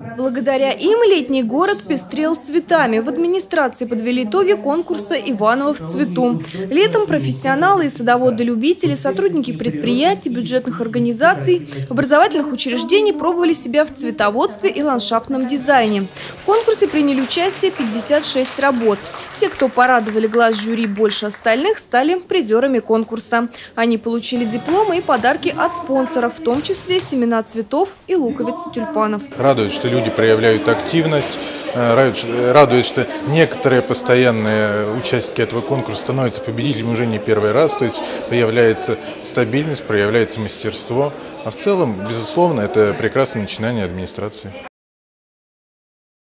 Благодаря им летний город пестрел цветами. В администрации подвели итоги конкурса «Иваново в цвету». Летом профессионалы и садоводы-любители, сотрудники предприятий, бюджетных организаций, образовательных учреждений пробовали себя в цветоводстве и ландшафтном дизайне. В конкурсе приняли участие 56 работ. Те, кто порадовали глаз жюри больше остальных, стали призерами конкурса. Они получили дипломы и подарки от спонсоров, в том числе семена цветов и луковицы тюльпанов. Радует, что люди проявляют активность, радует, что некоторые постоянные участники этого конкурса становятся победителями уже не первый раз, то есть появляется стабильность, проявляется мастерство. А в целом, безусловно, это прекрасное начинание администрации.